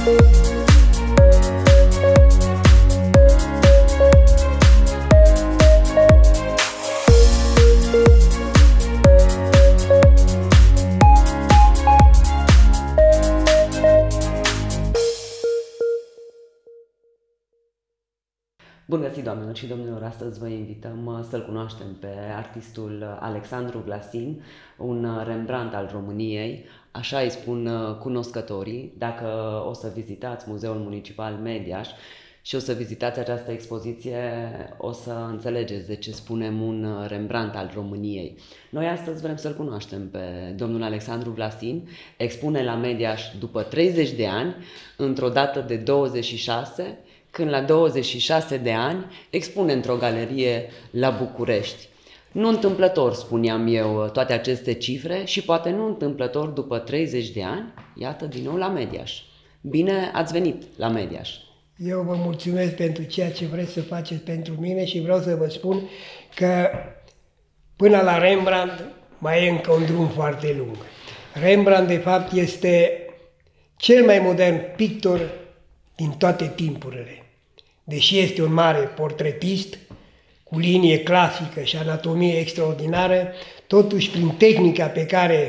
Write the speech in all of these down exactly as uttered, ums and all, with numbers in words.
Bun găsit, doamnelor și domnilor! Astăzi vă invităm să-l cunoaștem pe artistul Alexandru Vlasin, un Rembrandt al României, așa îi spun cunoscătorii. Dacă o să vizitați Muzeul Municipal Mediaș și o să vizitați această expoziție, o să înțelegeți de ce spunem un Rembrandt al României. Noi astăzi vrem să-l cunoaștem pe domnul Alexandru Vlasin. Expune la Mediaș după treizeci de ani, într-o dată de douăzeci și șase, când la douăzeci și șase de ani expune într-o galerie la București. Nu întâmplător, spuneam eu, toate aceste cifre și poate nu întâmplător după treizeci de ani, iată din nou la Mediaș. Bine ați venit la Mediaș! Eu vă mulțumesc pentru ceea ce vreți să faceți pentru mine și vreau să vă spun că până la Rembrandt mai e încă un drum foarte lung. Rembrandt, de fapt, este cel mai modern pictor din toate timpurile. Deși este un mare portretist, cu linie clasică și anatomie extraordinară, totuși prin tehnica pe care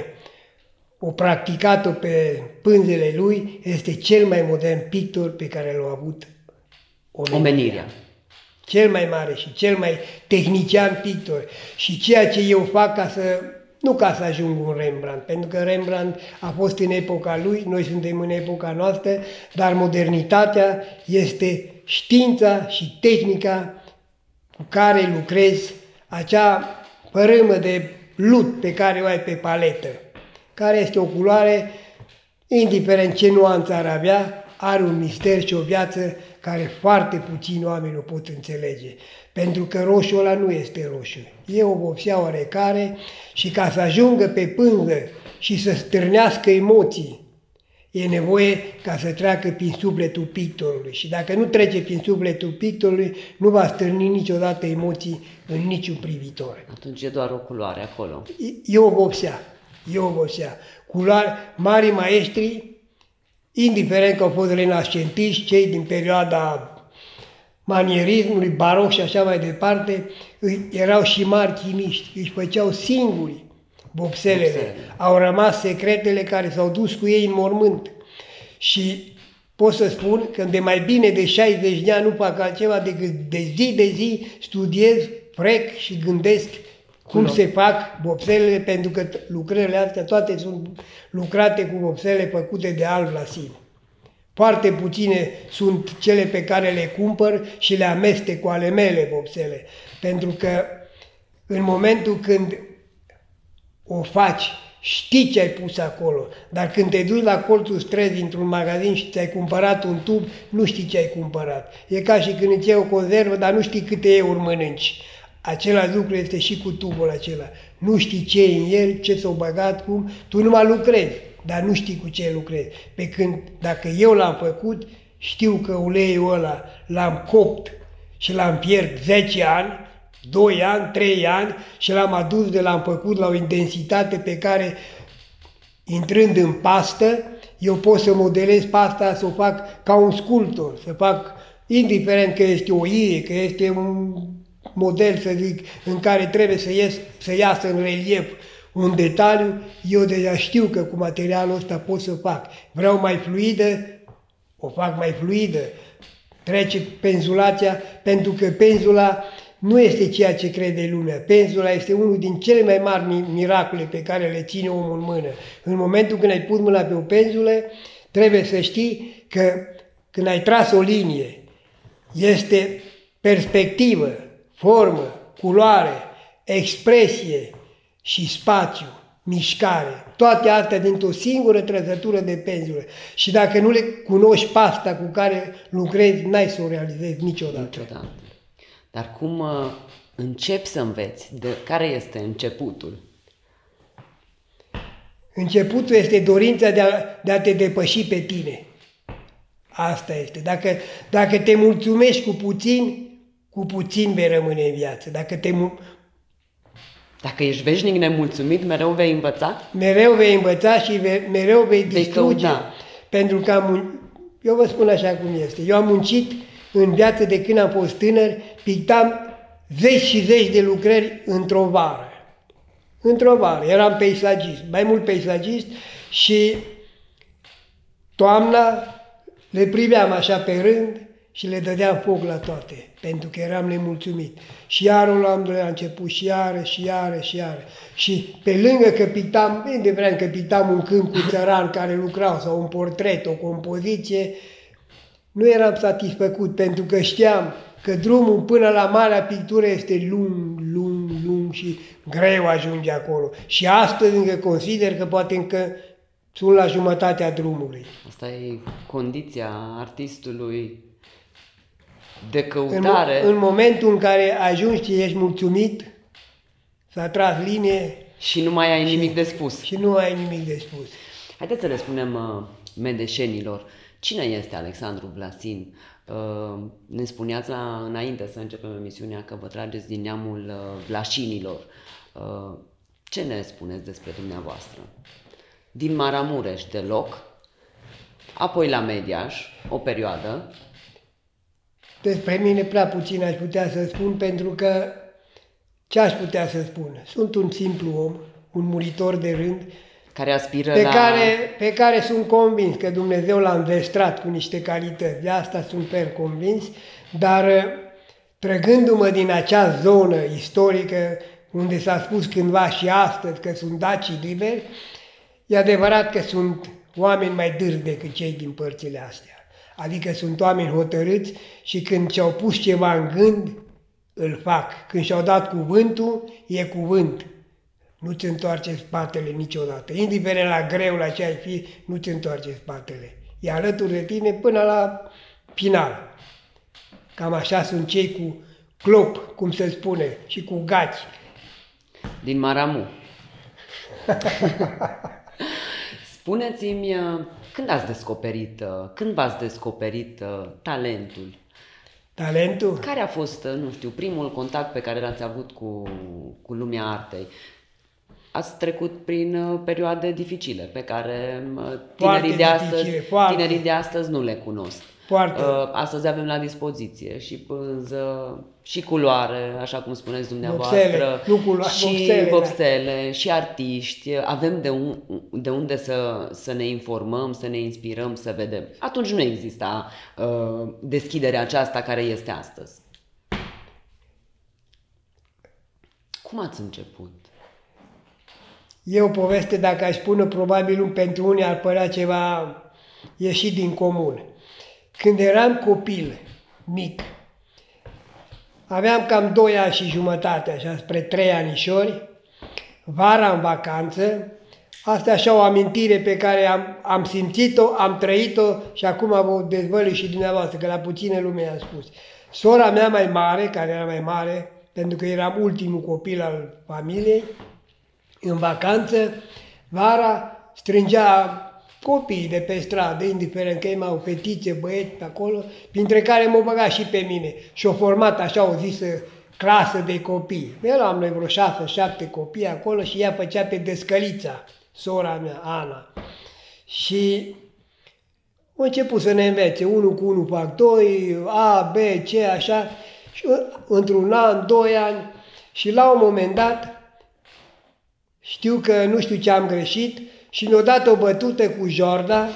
o practicat-o pe pânzele lui, este cel mai modern pictor pe care l-a avut omenirea. omenirea. Cel mai mare și cel mai tehnician pictor. Și ceea ce eu fac ca să, nu ca să ajung un Rembrandt, pentru că Rembrandt a fost în epoca lui, noi suntem în epoca noastră, dar modernitatea este știința și tehnica cu care lucrezi, acea părâmă de lut pe care o ai pe paletă, care este o culoare, indiferent ce nuanță ar avea, are un mister și o viață care foarte puțini oameni o pot înțelege. Pentru că roșul ăla nu este roșu, e o vopsea oarecare și ca să ajungă pe pânză și să stârnească emoții, e nevoie ca să treacă prin sufletul pictorului. Și dacă nu trece prin sufletul pictorului, nu va stârni niciodată emoții în niciun privitor. Atunci e doar o culoare acolo. E, e o vopsea, e o vopsea. Culoare, mari maestri, indiferent că au fost renascentiști, cei din perioada manierismului, baroc și așa mai departe, erau și mari chimiști, își făceau singuri vopselele. Vopsele. Au rămas secretele care s-au dus cu ei în mormânt. Și pot să spun că de mai bine de șaizeci de ani nu fac altceva decât de zi de zi studiez, frec și gândesc cum no. se fac vopselele, pentru că lucrările astea toate sunt lucrate cu vopsele făcute de Al Vlasin. Foarte puține sunt cele pe care le cumpăr și le amestec cu ale mele vopsele. Pentru că în momentul când o faci, știi ce ai pus acolo, dar când te duci la colțul străzii într-un magazin și ți-ai cumpărat un tub, nu știi ce ai cumpărat. E ca și când îți iei o conservă, dar nu știi câte euri mănânci. Același lucru este și cu tubul acela. Nu știi ce e în el, ce s-o băgat, cum, tu numai lucrezi, dar nu știi cu ce lucrezi. Pe când, dacă eu l-am făcut, știu că uleiul ăla l-am copt și l-am pierd zece ani, doi ani, trei ani și l-am adus de l-am făcut la o intensitate pe care, intrând în pastă, eu pot să modelez pasta, să o fac ca un sculptor, să fac, indiferent că este o ie, că este un model, să zic, în care trebuie să, ies, să iasă în relief un detaliu, eu deja știu că cu materialul ăsta pot să fac. Vreau mai fluidă, o fac mai fluidă, trece penzulația, pentru că penzula nu este ceea ce crede lumea. Penzula este unul din cele mai mari miracole pe care le ține omul în mână. În momentul când ai pus mâna pe o penzulă, trebuie să știi că când ai tras o linie, este perspectivă, formă, culoare, expresie și spațiu, mișcare. Toate astea dintr-o singură trăsătură de penzulă. Și dacă nu le cunoști pasta cu care lucrezi, n-ai să o realizezi niciodată. niciodată. Dar cum uh, începi să înveți? De care este începutul? Începutul este dorința de a, de a te depăși pe tine. Asta este. Dacă, dacă te mulțumești cu puțin, cu puțin vei rămâne în viață. Dacă, te, Dacă ești veșnic nemulțumit, mereu vei învăța? Mereu vei învăța și vei, mereu vei distruge. Vei căuta. Pentru că am, Eu vă spun așa cum este. Eu am muncit în viață de când am fost tânăr, pictam zeci și zeci de lucrări într-o vară. Într-o vară. Eram peisagist, mai mult peisagist și toamna le priveam așa pe rând și le dădeam foc la toate, pentru că eram nemulțumit. Și iară la a început și iară, și iară, și iară. Și pe lângă că pictam, indiferent că pictam un câmp cu țărani care lucrau, sau un portret, o compoziție, nu eram satisfăcut, pentru că știam că drumul până la marea pictură este lung, lung, lung și greu ajunge acolo. Și astăzi încă consider că poate încă sunt la jumătatea drumului. Asta e condiția artistului de căutare. În, în momentul în care ajungi și ești mulțumit, s-a tras linie și nu mai ai și, nimic de spus. Și nu ai nimic de spus. Haideți să le spunem uh, medeșenilor. Cine este Alexandru Vlasin? Uh, ne spuneați la, înainte să începem emisiunea că vă trageți din neamul uh, Vlașinilor. Uh, ce ne spuneți despre dumneavoastră? Din Maramureș deloc, apoi la Mediaș, o perioadă. Despre mine prea puțin aș putea să spun, pentru că ce aș putea să spun? Sunt un simplu om, un muritor de rând, care aspiră pe la... care, pe care sunt convins că Dumnezeu l-a înzestrat cu niște calități. De asta sunt per convins, dar trăgându-mă din acea zonă istorică unde s-a spus cândva și astăzi că sunt dacii liberi, e adevărat că sunt oameni mai dârzi decât cei din părțile astea. Adică sunt oameni hotărâți și când și-au pus ceva în gând, îl fac. Când și-au dat cuvântul, e cuvânt. Nu-ți întoarce spatele niciodată. Indiferent la greu, la ce ai fi, nu-ți întoarce spatele. E alături de tine până la final. Cam așa sunt cei cu clop, cum se spune, și cu gați. Din Maramu. Spuneți-mi, când ați descoperit, când v-ați descoperit talentul? Talentul? Care a fost, nu știu, primul contact pe care l-ați avut cu, cu lumea artei? Ați trecut prin perioade dificile pe care tinerii de, astăzi, tinerii de astăzi nu le cunosc. Foarte. Astăzi avem la dispoziție și pânză, și culoare, așa cum spuneți dumneavoastră, vopsele, nu culoare, și vopsele, vopsele, da. Și artiști. Avem de, un, de unde să, să ne informăm, să ne inspirăm, să vedem. Atunci nu exista uh, deschiderea aceasta care este astăzi. Cum ați început? E o poveste, dacă aș spune, probabil pentru unii ar părea ceva ieșit din comun. Când eram copil, mic, aveam cam doi ani și jumătate, așa, spre trei anișori, vara în vacanță, asta așa o amintire pe care am, am simțit-o, am trăit-o și acum vă dezvălui și dumneavoastră, că la puține lume i-am spus. Sora mea mai mare, care era mai mare, pentru că eram ultimul copil al familiei, în vacanță, vara, strângea copiii de pe stradă, indiferent că ei mai au fetițe, băieți pe acolo, printre care m-au băgat și pe mine. Și-au format așa o zisă clasă de copii. Eram noi vreo șase, șapte copii acolo și ea făcea pe descălița, sora mea, Ana. Și au început să ne învețe, unul cu unul fac doi, A, B, C, așa, și într-un an, doi ani, și la un moment dat, știu că nu știu ce am greșit și mi-a dat o bătută cu jorda,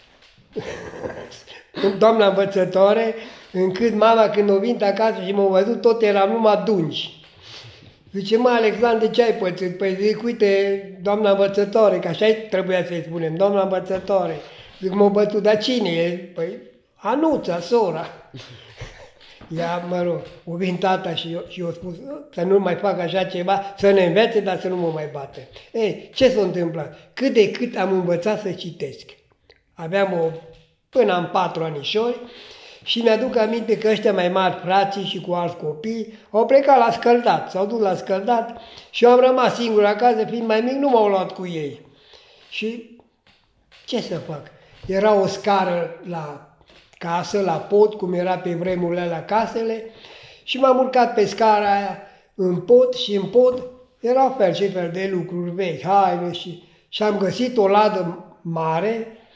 doamna învățătoare, încât mama când o vint acasă și m-a văzut, tot eram numai dungi. Zice, mă, Alexandru, ce ai pățit? Păi zic, uite, doamna învățătoare, că așa trebuia să-i spunem, doamna învățătoare. Zic, m-a bătut, dar cine e? Păi, Anuța, sora. Ea, mă rog, o vin tata și eu, și eu spus să nu mai fac așa ceva, să ne învețe, dar să nu mă mai bate. Ei, ce s-a întâmplat? Cât de cât am învățat să citesc. Aveam o, până am patru anișori și mi-aduc aminte că ăștia mai mari, frații și cu alți copii, au plecat la scăldat, s-au dus la scăldat și eu am rămas singur acasă, fiind mai mic, nu m-au luat cu ei. Și ce să fac? Era o scară la casă, la pod, cum era pe vremurile alea casele, și m-am urcat pe scara aia în pod și în pod erau fel și fel de lucruri vechi, haine și, și am găsit o ladă mare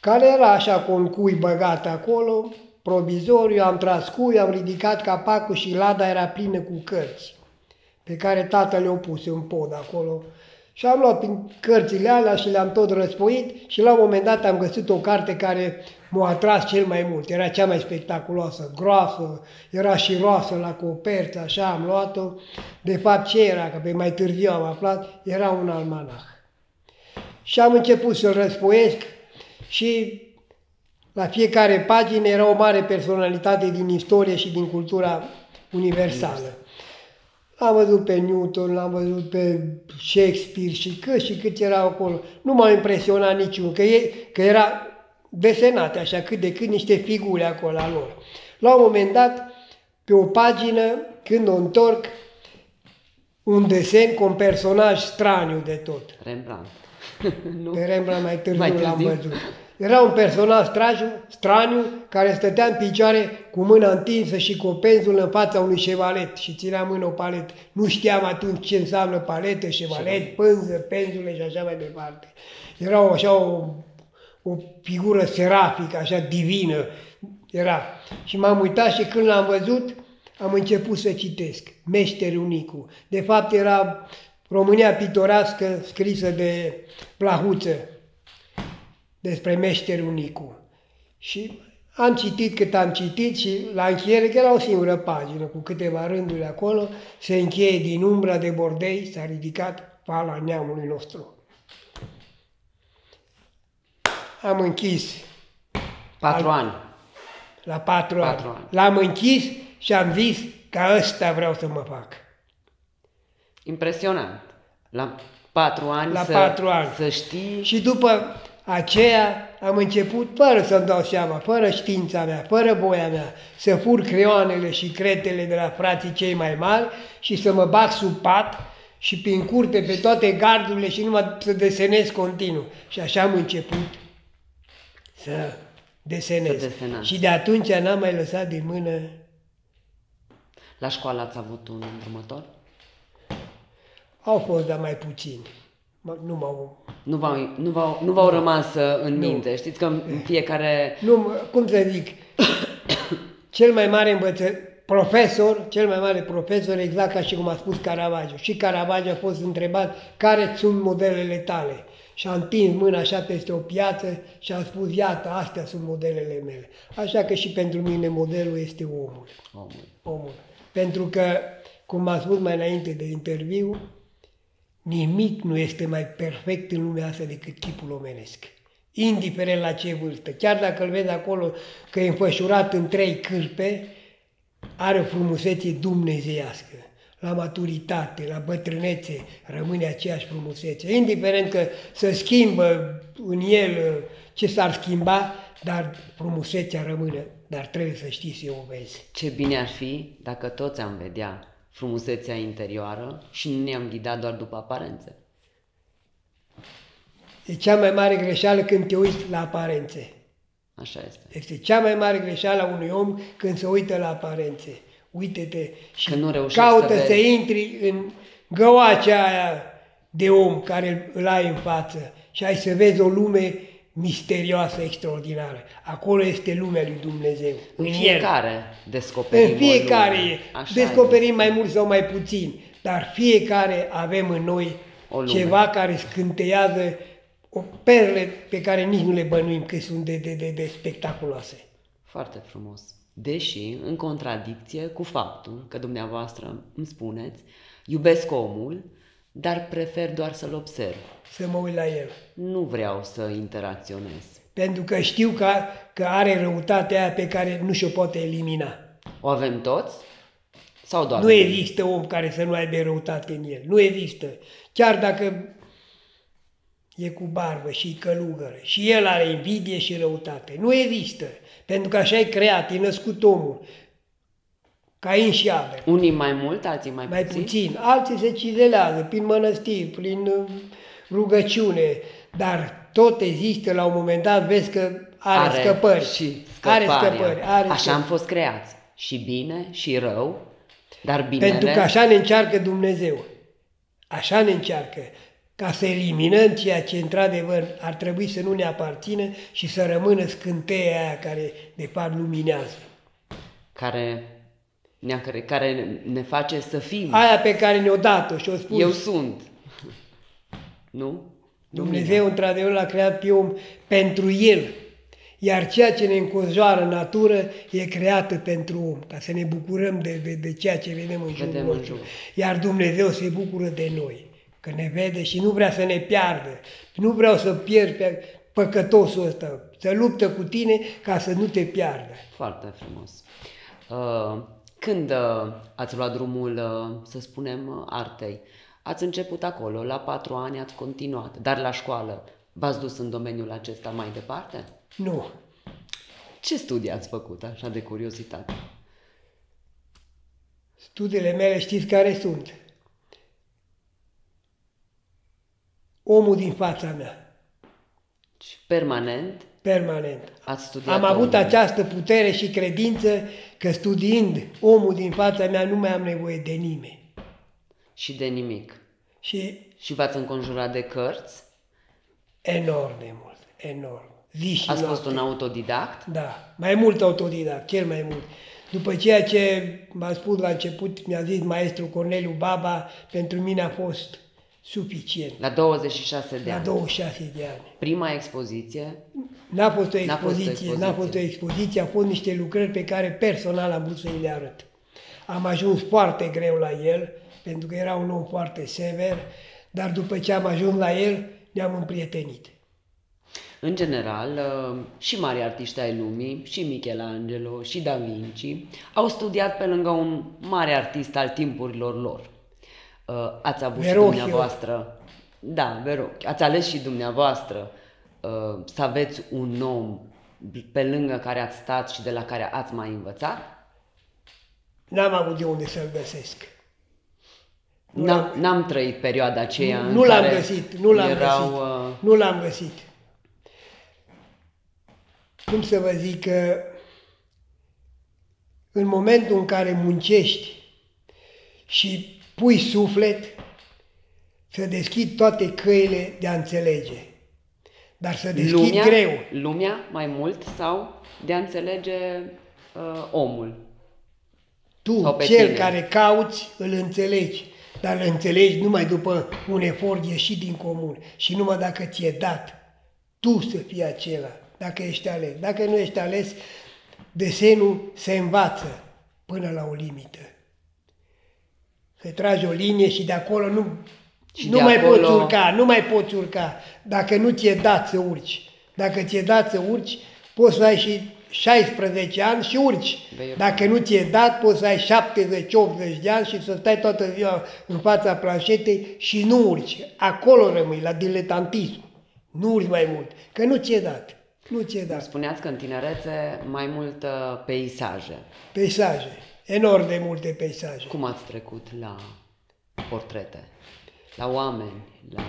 care era așa cu un cui băgat acolo, provizoriu, am tras cui, am ridicat capacul și lada era plină cu cărți, pe care tatăl le-a pus în pod acolo. Și am luat prin cărțile alea și le-am tot răspoit și la un moment dat am găsit o carte care m-a atras cel mai mult. Era cea mai spectaculoasă, groasă, era și roasă la coperță, așa am luat-o. De fapt ce era, că pe mai târziu am aflat, era un almanah. Și am început să-l răspoiesc și la fiecare pagină era o mare personalitate din istorie și din cultura universală. L-am văzut pe Newton, l-am văzut pe Shakespeare și cât și cât erau acolo. Nu m-a impresionat niciunul, că, e, că era desenate așa cât de cât niște figuri acolo a lor. La un moment dat, pe o pagină, când o întorc, un desen cu un personaj straniu de tot. Rembrandt. Pe Rembrandt mai târziu, Mai târziu. l-am văzut. Era un personaj straniu, straniu care stătea în picioare cu mâna întinsă și cu o penzulă în fața unui șevalet și ținea mână o paletă. Nu știam atunci ce înseamnă paletă, șevalet, pânză, penzule și așa mai departe. Era o, așa o, o figură serafică, așa divină era. Și m-am uitat și când l-am văzut, am început să citesc. Meșterul Nicu. De fapt era România pitorească scrisă de Plahuță, despre meșterul Nicu. Și am citit cât am citit și la încheiere, că era o singură pagină, cu câteva rânduri acolo, se încheie din umbra de bordei, s-a ridicat fala neamului nostru. Am închis. Patru al, ani. La patru, patru ani. ani. L-am închis și am zis că ăsta vreau să mă fac. Impresionant. La patru ani, La să, patru ani. să știi... Și după aceea am început, fără să-mi dau seama, fără știința mea, fără voia mea, să fur creioanele și cretele de la frații cei mai mari și să mă bag sub pat și prin curte pe toate gardurile și numai să desenez continuu. Și așa am început să desenez. Să desenați. Și de atunci n-am mai lăsat din mână. La școală ați avut un îndrumător? Au fost, dar mai puțini. Nu m-au... Nu v-au, nu v-au, nu v-au rămas uh, în Nu. minte. Știți că în fiecare... Nu, cum să zic, cel mai mare învăță, profesor, cel mai mare profesor, exact ca și cum a spus Caravaggio. Și Caravaggio a fost întrebat care sunt modelele tale. Și a întins mâna așa peste o piață și a spus, iată, astea sunt modelele mele. Așa că și pentru mine modelul este omul. Omul. Omul. Pentru că, cum m-a spus mai înainte de interviu, nimic nu este mai perfect în lumea asta decât chipul omenesc. Indiferent la ce vârstă. Chiar dacă îl vezi acolo că e înfășurat în trei cârpe, are o frumusețe dumnezeiască. La maturitate, la bătrânețe, rămâne aceeași frumusețe. Indiferent că se schimbă în el ce s-ar schimba, dar frumusețea rămâne. Dar trebuie să știi să o vezi. Ce bine ar fi dacă toți am vedea frumusețea interioară și nu ne-am ghidat doar după aparențe. E cea mai mare greșeală când te uiți la aparențe. Așa este. Este cea mai mare greșeală a unui om când se uită la aparențe. Uite-te și Că nu reușești caută să să, vezi. intri în găoacea aia de om care îl ai în față și ai să vezi o lume misterioasă, extraordinară. Acolo este lumea lui Dumnezeu. În el. fiecare descoperim În fiecare o lume. e. Așa Descoperim este. mai mult sau mai puțin, dar fiecare avem în noi O lume. ceva care scânteiază o perle pe care nici nu le bănuim că sunt de, de, de, de spectaculoase. Foarte frumos. Deși, în contradicție cu faptul că dumneavoastră îmi spuneți, iubesc omul, dar prefer doar să-l observ. Să mă uit la el. Nu vreau să interacționez. Pentru că știu că, că are răutatea aia pe care nu și-o poate elimina. O avem toți? Sau doar? Nu există om care să nu aibă răutate în el. Nu există. Chiar dacă e cu barbă și călugără și el are invidie și răutate. Nu există. Pentru că așa e creat, e născut omul. Cain și Abel. Unii mai mult, alții mai, Mai puțin? puțin. Alții se cizelează prin mănăstiri, prin uh, rugăciune. Dar tot există, la un moment dat vezi că are, Are scăpări. și are scăparea. scăpări. Are Așa scăpări. am fost creați. Și bine, și rău, dar binele... Pentru că așa ne încearcă Dumnezeu. Așa ne încearcă. ca să eliminăm ceea ce într-adevăr ar trebui să nu ne aparțină și să rămână scânteia aia care de fapt luminează. Care ne, care ne face să fim. Aia pe care ne-o dat-o și-o spus. Eu sunt. Nu? Dumnezeu într-adevăr l-a creat pe om pentru el. Iar ceea ce ne înconjoară în natură e creată pentru om, ca să ne bucurăm de, de, de ceea ce vedem în jurul nostru. Iar Dumnezeu se bucură de noi, că ne vede și nu vrea să ne piardă. Nu vreau să pierd pe păcătosul ăsta, să luptă cu tine ca să nu te piardă. Foarte frumos. Când ați luat drumul, să spunem, artei, ați început acolo, la patru ani ați continuat, dar la școală v-ați dus în domeniul acesta mai departe? Nu. Ce studii ați făcut, așa de curiozitate? Studiile mele știți care sunt? Omul din fața mea. Permanent? Permanent. Ați studiat Am avut omul. această putere și credință că studiind omul din fața mea nu mai am nevoie de nimeni. Și de nimic. Și, și v-ați înconjurat de cărți? Enorm de mult, enorm. Zi și Ați noapte. fost un autodidact? Da, mai mult autodidact, cel mai mult. După ceea ce m-a spus la început, mi-a zis maestru Corneliu Baba, pentru mine a fost suficient. La douăzeci și șase de La ani. douăzeci și șase de ani. Prima expoziție? N-a fost o N-a fost o expoziție, expoziție. n-a fost o expoziție, a fost niște lucrări pe care personal am vrut să îi le arăt. Am ajuns foarte greu la el, pentru că era un om foarte sever, dar după ce am ajuns la el, ne-am împrietenit. În general, și mari artiști ai lumii, și Michelangelo, și Da Vinci, au studiat pe lângă un mare artist al timpurilor lor. Ați avut Verrocchio. și dumneavoastră, da, Verrocchio, ați ales și dumneavoastră să aveți un om pe lângă care ați stat și de la care ați mai învățat? N-am avut de unde să-l găsesc. N-am trăit perioada aceea nu, în nu l-am care găsit, nu l-am erau, găsit, uh... nu l-am găsit. Cum să vă zic că în momentul în care muncești și pui suflet, să deschid toate căile de a înțelege. Dar să deschid lumea, greu. Lumea mai mult sau de a înțelege uh, omul? Tu, cel tine. care cauți, îl înțelegi. Dar îl înțelegi numai după un efort ieșit din comun. Și numai dacă ți-e dat, tu să fii acela, dacă ești ales. Dacă nu ești ales, desenul se învață până la o limită. Să tragi o linie și de acolo nu, și nu de mai acolo... poți urca, nu mai poți urca. Dacă nu ți-e dat să urci. Dacă ți-e dat să urci, poți să ai și șaisprezece ani și urci. Dacă nu ți-e dat, poți să ai șaptezeci optzeci de ani și să stai toată ziua în fața planșetei și nu urci. Acolo rămâi, la diletantism. Nu urci mai mult, că nu ți-e dat. Nu ți-e dat. Spuneați că în tinerețe mai mult uh, peisaje. Peisaje, enorm de multe peisaje. Cum ați trecut la portrete? La oameni? La...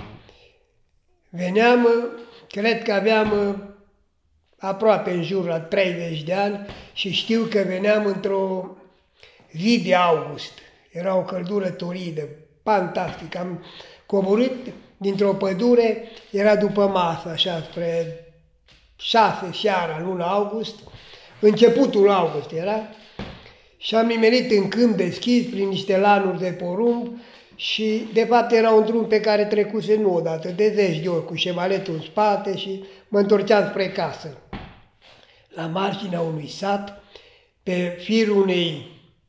Veneam, cred că aveam aproape în jur la treizeci de ani și știu că veneam într-o zi de august. Era o căldură toridă, fantastic. Am coborât dintr-o pădure, era după masă, așa, spre șase seara, în luna august, începutul august era, și am nimerit în câmp deschis, prin niște lanuri de porumb, și de fapt era un drum pe care trecuse nu odată, de zeci de ori, cu șevaletul în spate și mă întorceam spre casă. La marginea unui sat, pe firul unei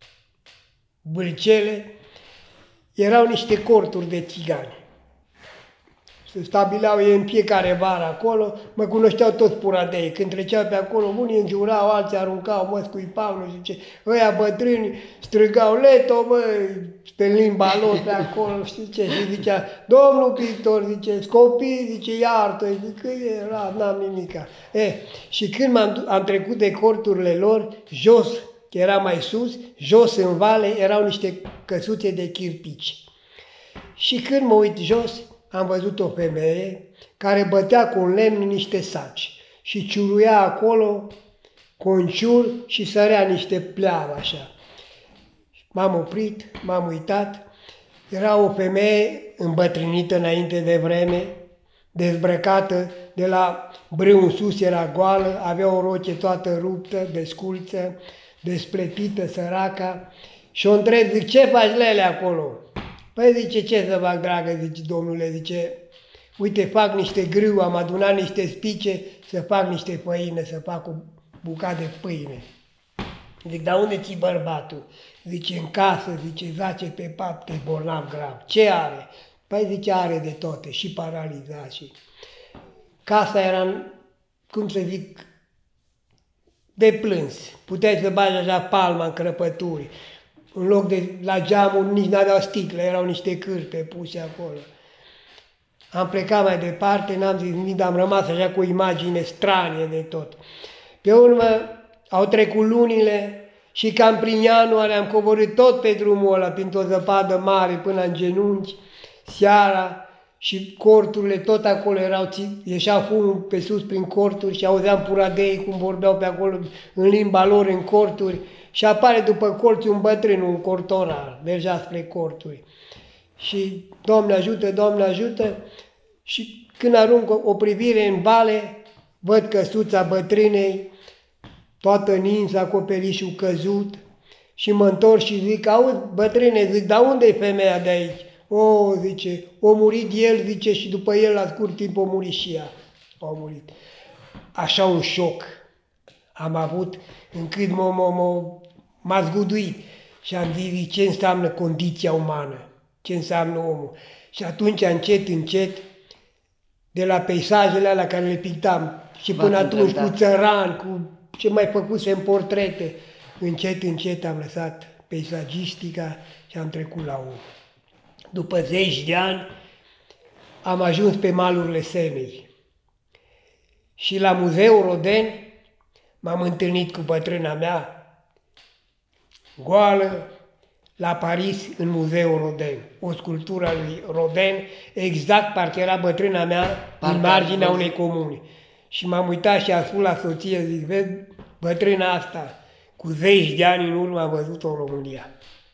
bâlcele, erau niște corturi de țigani. Se stabileau ei în fiecare vară acolo, mă cunoșteau toți puradei. Când treceau pe acolo, unii înjurau, alții aruncau, mă scuipau, nu știu ce. Ăia bătrâni strigau, Leto, băi, pe limba lor pe acolo, nu știu ce. Și zicea, domnul pictor, zice, copii, zice, iartă, zic, era, n-am nimica. E, și când am am trecut de corturile lor, jos, că era mai sus, jos în vale erau niște căsuțe de chirpici. Și când mă uit jos, am văzut o femeie care bătea cu un lemn niște saci și ciuruia acolo cu un ciur și sărea niște pleavă așa. M-am oprit, m-am uitat Era o femeie îmbătrânită înainte de vreme, dezbrăcată, de la brâu în sus era goală, avea o roche toată ruptă, desculță, despletită, săraca, și o întreb, zic, ce faci, Lele, acolo? Păi zice, ce să fac, dragă, zice, domnule, zice, uite, fac niște grâu, am adunat niște spice să fac niște făină, să fac o bucată de pâine. Zic, dar unde ți bărbatul? Zice, în casă, zice, zace pe pat, e bolnav grav. Ce are? Păi zice, are de toate, și paralizat și... Casa era, cum să zic, de plâns. Puteai să bagi așa palma în crăpături. În loc de la geamuri nici n-aveau sticle, erau niște cârpe puse acolo. Am plecat mai departe, n-am zis nimic, dar am rămas așa cu o imagine stranie de tot. Pe urmă, au trecut lunile și cam prin ianuarie am coborât tot pe drumul ăla, printr-o zăpadă mare până în genunchi, seara, și corturile tot acolo erau, ieșea fumul pe sus prin corturi și auzeam puradei cum vorbeau pe acolo în limba lor în corturi și apare după corturi un bătrân, un cortorar, mergea spre corturi. Și Doamne ajută, Doamne ajută, și când arunc o privire în vale, văd căsuța bătrânei, toată ninsă, acoperișul căzut, și mă întorc și zic, auzi, bătrâne, zic, dar unde e femeia de aici? O, zice, a murit el, zice, și după el, la scurt timp, a murit și ea. A murit. Așa un șoc am avut, încât m-a zguduit. Și am zis, ce înseamnă condiția umană? Ce înseamnă omul? Și atunci, încet, încet, de la peisajele alea care le pictam, și până atunci cu țăran, cu ce mai făcusem portrete, încet, încet am lăsat peisagistica și am trecut la om. După zeci de ani am ajuns pe malurile Senei și la Muzeul Rodin m-am întâlnit cu bătrâna mea, goală, la Paris, în Muzeul Rodin. O sculptură a lui Rodin, exact parcă era bătrâna mea, în marginea unei comuni. Și m-am uitat și am spus la soție, zic, vezi, bătrâna asta, cu zeci de ani în urmă am văzut-o în România.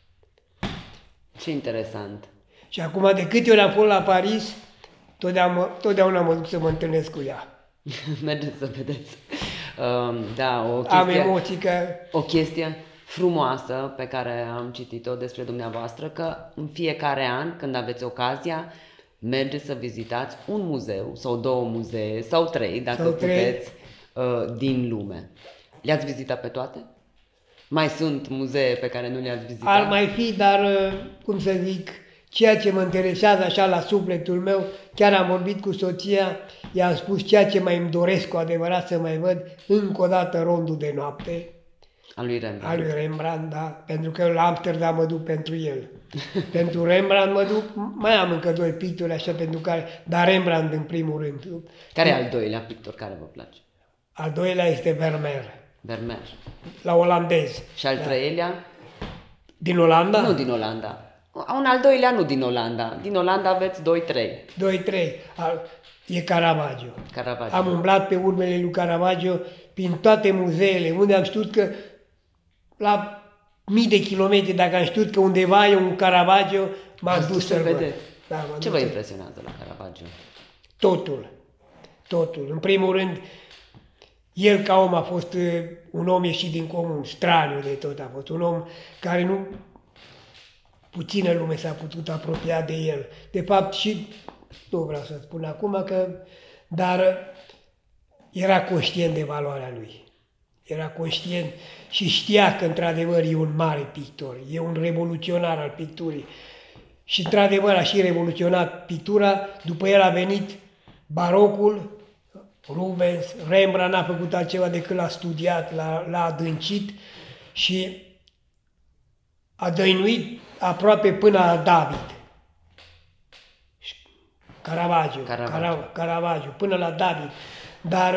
Ce interesant. Și acum, de câte ori am fost la Paris, totdeauna, totdeauna mă duc să mă întâlnesc cu ea. Mergeți să vedeți. Uh, da, o chestie, am emoții că... O chestie frumoasă pe care am citit-o despre dumneavoastră, că în fiecare an, când aveți ocazia, mergeți să vizitați un muzeu sau două muzee sau trei, dacă sau puteți, trei. Uh, din lume. Le-ați vizitat pe toate? Mai sunt muzee pe care nu le-ați vizitat? Ar mai fi, dar, cum să zic, ceea ce mă interesează așa la sufletul meu, chiar am vorbit cu soția, i-am spus ceea ce mai îmi doresc cu adevărat să mai văd, încă o dată Rondul de noapte. A lui Rembrandt. A lui Rembrandt, da, pentru că la Amsterdam mă duc pentru el. Pentru Rembrandt mă duc, mai am încă doi picturi așa pentru care, dar Rembrandt în primul rând. Care e al doilea pictor care vă place? Al doilea este Vermeer. Vermeer. La olandez. Și al da. treilea? Din Olanda? Nu din Olanda. Un al doilea nu din Olanda. Din Olanda aveți doi trei. doi trei. E Caravaggio. Caravaggio. Am umblat pe urmele lui Caravaggio prin toate muzeele, unde am știut că la mii de kilometri, dacă am știut că undeva e un Caravaggio, m-am dus să-l văd. Da, ce vă impresionează la Caravaggio? Totul. Totul. În primul rând, el ca om a fost un om ieșit din comun, straniu de tot a fost, un om care nu... Puțină lume s-a putut apropia de el. De fapt, și nu vreau să spun acum că, dar era conștient de valoarea lui. Era conștient și știa că, într-adevăr, e un mare pictor, e un revoluționar al picturii. Și, într-adevăr, a și revoluționat pictura. După el a venit barocul, Rubens, Rembrandt n-a făcut altceva decât l-a studiat, l-a adâncit și a dăinuit aproape până la David. Caravaggio, Caravaggio. Caravaggio, până la David. Dar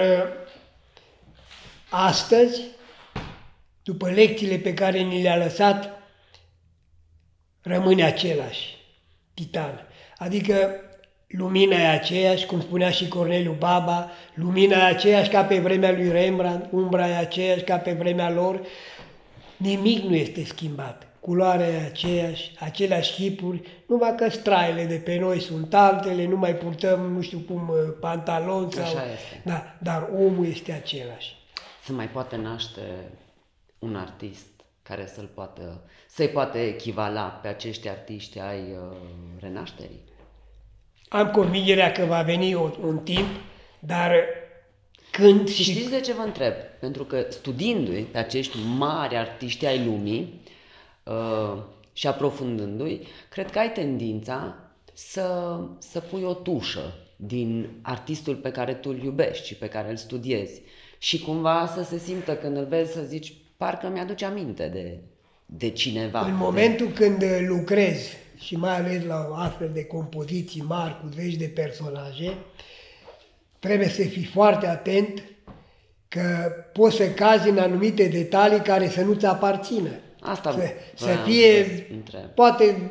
astăzi, după lecțiile pe care ni le-a lăsat, rămâne același titan. Adică lumina e aceeași, cum spunea și Corneliu Baba, lumina e aceeași ca pe vremea lui Rembrandt, umbra e aceeași ca pe vremea lor, nimic nu este schimbat. culoarea e aceeași, aceleași chipuri, numai că straile de pe noi sunt altele, nu mai purtăm, nu știu cum, pantaloni sau... Așa este. Da, dar omul este același. Se mai poate naște un artist care să-l poată, să-i poate echivala pe acești artiști ai uh, renașterii? Am convingerea că va veni o, un timp, dar când... Și știți de ce vă întreb? Pentru că studiindu-i pe acești mari artiști ai lumii uh, și aprofundându-i, cred că ai tendința să, să pui o tușă din artistul pe care tu îl iubești și pe care îl studiezi și cumva să se simtă când îl vezi să zici, parcă mi-aduce aminte de, de cineva. În momentul de... când lucrezi și mai ales la astfel de compoziții mari cu zeci de personaje, trebuie să fii foarte atent că poți să cazi în anumite detalii care să nu-ți aparțină. Asta să, să fie, să poate,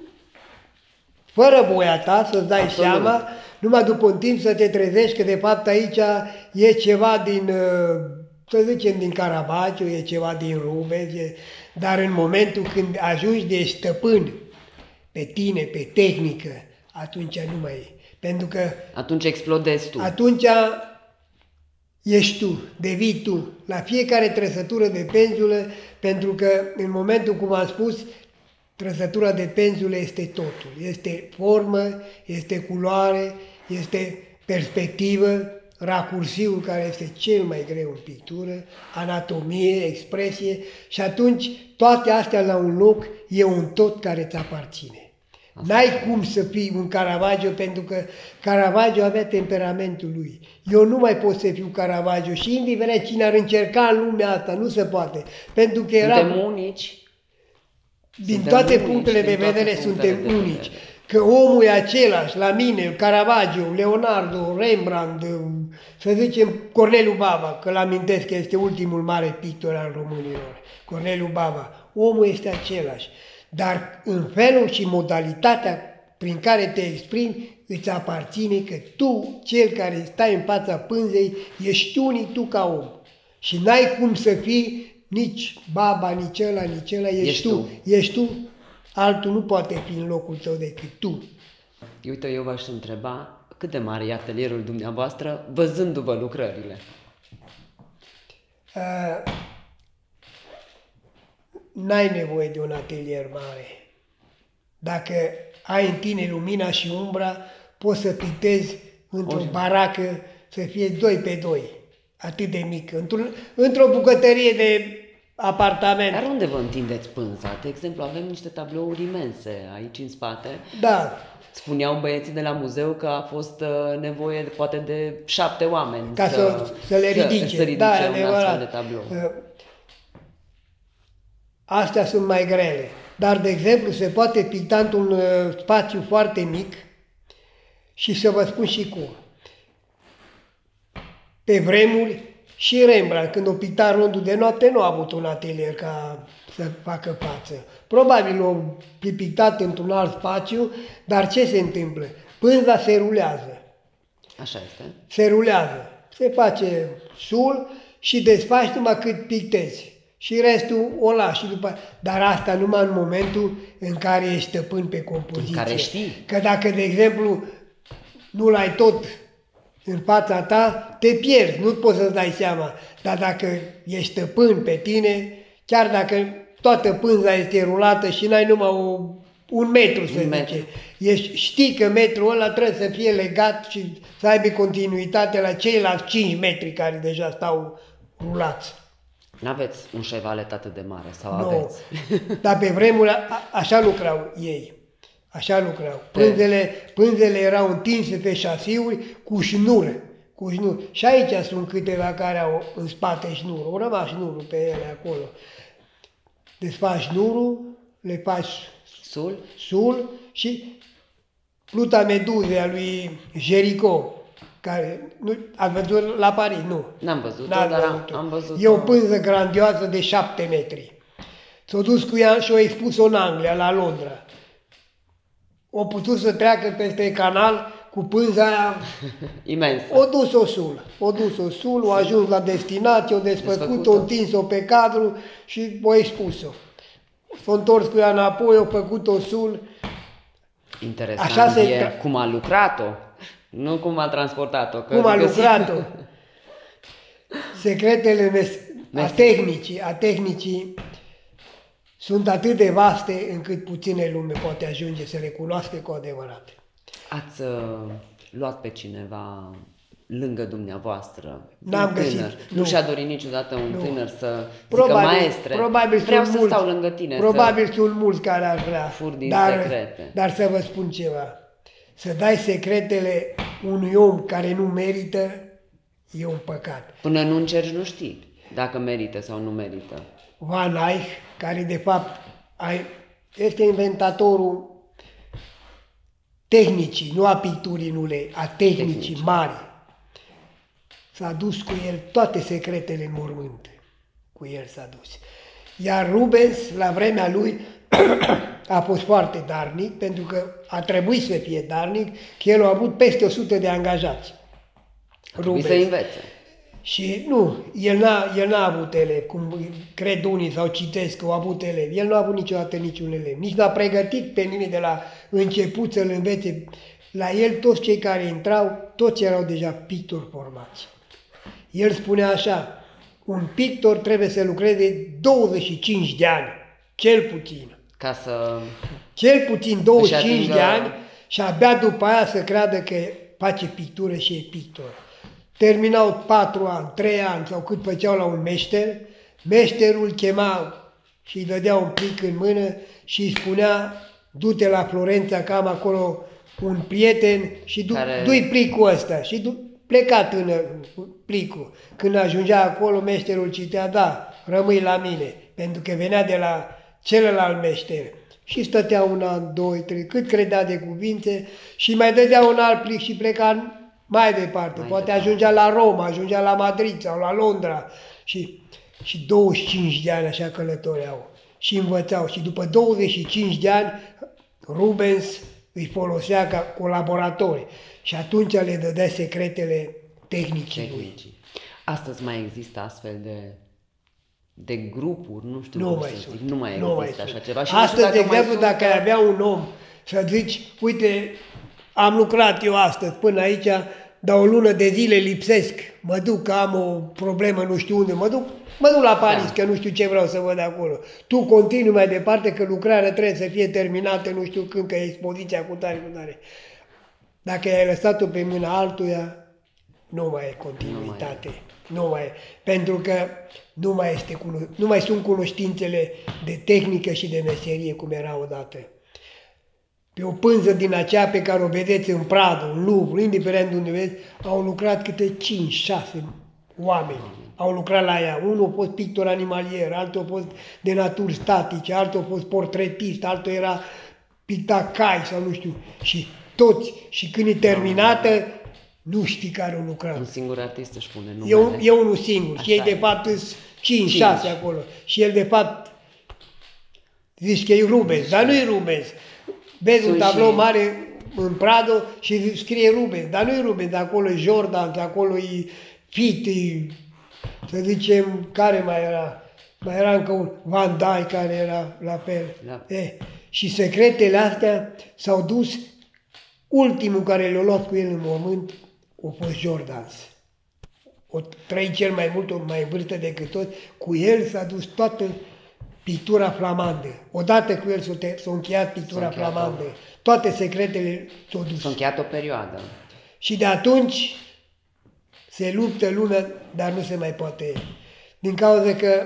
fără voia ta să-ți dai Absolut. seama, numai după un timp să te trezești că de fapt aici e ceva din, să zicem, din Caravaggio, e ceva din Rubens, e, dar în momentul când ajungi de stăpân pe tine, pe tehnică, atunci nu mai e. Pentru că atunci explodezi tu. Atunci ești tu, devii tu, la fiecare trăsătură de penzulă, pentru că în momentul, cum am spus, trăsătura de penzulă este totul. Este formă, este culoare, este perspectivă, racursiul care este cel mai greu în pictură, anatomie, expresie și atunci toate astea la un loc e un tot care îți aparține. N-ai cum să fii un Caravaggio, pentru că Caravaggio avea temperamentul lui. Eu nu mai pot să fiu Caravaggio și indiferent cine ar încerca în lumea asta, nu se poate. Pentru că era... Suntem unici. Din suntem toate unici, punctele din de vedere toate suntem punctele de unici. vedere. Că omul e același, la mine, Caravaggio, Leonardo, Rembrandt, să zicem Corneliu Bava, că l-amintesc că este ultimul mare pictor al românilor. Corneliu Bava. Omul este același. Dar în felul și modalitatea prin care te exprimi, îți aparține că tu, cel care stai în fața pânzei, ești unic tu ca om. Și n-ai cum să fii nici Baba, nici ăla, nici ăla, ești, ești tu. tu. Ești tu, altul nu poate fi în locul tău decât tu. Uite, eu v-aș întreba cât de mare e atelierul dumneavoastră, văzându-vă lucrările? Uh, N-ai nevoie de un atelier mare. Dacă ai în tine lumina și umbra, poți să pictezi într-o baracă să fie doi pe doi, atât de mică, într-un, într-o bucătărie de apartament. Dar unde vă întindeți pânza? De exemplu, avem niște tablouri imense aici în spate. Da. Spuneau băieții de la muzeu că a fost nevoie poate de șapte oameni ca să, să, să le ridice, să, să ridice da, un adevărat. astfel de tablou. Astea sunt mai grele. Dar, de exemplu, se poate picta într-un uh, spațiu foarte mic și să vă spun și cum. Pe vremuri, și Rembrandt, când o picta Rondul de noapte, nu a avut un atelier ca să facă față. Probabil o fi pictat într-un alt spațiu, dar ce se întâmplă? Pânza se rulează. Așa este. Se rulează. Se face sul și desfaci numai cât pictezi. Și restul o lași după. Dar asta numai în momentul în care ești stăpân pe compoziție. În care știi. Că dacă, de exemplu, nu l-ai tot în fața ta, te pierzi, nu poți să-ți dai seama. Dar dacă ești stăpân pe tine, chiar dacă toată pânza este rulată și n-ai numai o, un metru, să zice, ești, știi că metrul ăla trebuie să fie legat și să aibă continuitate la ceilalți cinci metri care deja stau rulați. N-aveți un șevalet atât de mare, sau nu, aveți? Dar pe vremuri a, așa lucrau ei. Așa lucrau. Pânzele, pânzele erau întinse pe șasiuri cu șnură. Cu șnură. Și aici sunt câteva care au în spate șnură. Au rămas șnurul pe ele acolo. Desfaci șnurul, le faci sul, sul și Pluta Meduzei a lui Géricault, care, nu, ați văzut la Paris? Nu. N-am văzut, dar am, am văzut. E o pânză grandioasă de șapte metri. S-a dus cu ea și o expus-o în Anglia, la Londra. O putut să treacă peste canal cu pânza aia. Imensă. O dus-o sul. O dus-o sul, o ajuns la destinație, o desfăcut, o întins-o pe cadru și o expus-o. S-a întors cu ea înapoi, a făcut osul. Interesant Așa se e tra- cum a lucrat-o, nu cum a transportat-o. că Cum a găsit- lucrat-o. Secretele mes- a Mes- tehnicii, a tehnicii sunt atât de vaste încât puține lume poate ajunge să le cunoască cu adevărat. Ați uh, luat pe cineva lângă dumneavoastră, N-am un găsit, tânăr. Nu, nu. și-a dorit niciodată un Nu. tânăr să Probabil, zică, maestre, probabil vreau sunt să mulți, stau lângă tine, probabil să... sunt mulți care ar vrea, fur din dar, secrete. dar să vă spun ceva, să dai secretele unui om care nu merită e un păcat. Până nu încerci, nu știi dacă merită sau nu merită. Van Eyck, care de fapt ai- este inventatorul tehnicii, nu a picturii, nu le, a tehnicii Tehnici. mari. S-a dus cu el toate secretele în mormânt. Cu el s-a dus. Iar Rubens, la vremea lui, a fost foarte darnic, pentru că a trebuit să fie darnic, că el a avut peste o sută de angajați. Trebuie să învețe. Și nu, el n-a, el n-a avut elevi, cum cred unii sau citesc că au avut elevi. El nu a avut niciodată niciun elev. Nici n-a pregătit pe nimeni de la început să-l învețe. La el toți cei care intrau, toți erau deja pictori formați. El spunea așa, un pictor trebuie să lucreze douăzeci și cinci de ani, cel puțin. Ca să... Cel puțin douăzeci și cinci atingă- de ani și abia după aia să creadă că face pictură și e pictor. Terminau patru ani, trei ani sau cât făceau la un meșter, meșterul chema și îi dădea un plic în mână și îi spunea, du-te la Florența, că am acolo un prieten și du- Care- du-i plicul ăsta. Și du- pleca tânăr plicul. Când ajungea acolo, meșterul citea, da, rămâi la mine, pentru că venea de la celălalt meșter. Și stătea un an, doi, trei, cât credea de cuvinte și mai dădea un alt plic și pleca mai departe. Mai Poate departe. ajungea la Roma, ajungea la Madrid sau la Londra și, și douăzeci și cinci de ani așa călătoreau și învățau. Și după douăzeci și cinci de ani, Rubens îi folosea ca colaboratori și atunci le dădea secretele tehnicii lui. Tehnicii. Astăzi mai există astfel de, de grupuri, nu știu Nu cum mai să sunt. zic, nu mai Nu mai există sunt. așa ceva. Și nu știu Astăzi, de dacă mai exemplu, sunt, dacă ai avea un om să zici, uite, am lucrat eu astăzi până aici, dar o lună de zile lipsesc, mă duc, că am o problemă, nu știu unde, mă duc, mă duc la Paris, Da. că nu știu ce vreau să văd acolo. Tu continui mai departe, că lucrarea trebuie să fie terminată, nu știu când, că e expoziția cu tare, cu tare. Dacă ai lăsat-o pe mâna altuia, nu mai e continuitate. Nu mai e. Pentru că nu mai, este, cuno- nu mai sunt cunoștințele de tehnică și de meserie cum era odată. Pe o pânză din aceea pe care o vedeți în Prado, în Louvre, indiferent de unde vedeți, au lucrat câte cinci șase oameni. Au lucrat la ea. Unul a fost pictor animalier, altul a fost de naturi statice, altul a fost portretist, altul era picta cai sau nu știu. Și toți. Și când e terminată, nu știi care au lucrat. un singur artist își pune E, un, numele. e unul singur. Așa Și ei de e. fapt sunt cinci, Cinci. șase acolo. Și el de fapt zici că e Rubens, dar nu e Rubens. Vezi un Sunt tablou și- mare în Prado și scrie Rubens, dar nu e Rubens, acolo e Jordan, acolo e Fit, e, să zicem, care mai era? Mai era încă un Van Dyck care era la fel. Da. E, și secretele astea s-au dus, ultimul care le-a luat cu el în mormânt a fost Jordans. O trăi cel mai mult, o mai în vârstă decât toți, cu el s-a dus toată pictura flamandă. Odată cu el s-a, te- s-a încheiat pictura S-a încheiat, flamandă. Toate secretele s-au dus. S-a încheiat o perioadă. Și de atunci se luptă lumea, dar nu se mai poate. Din cauza că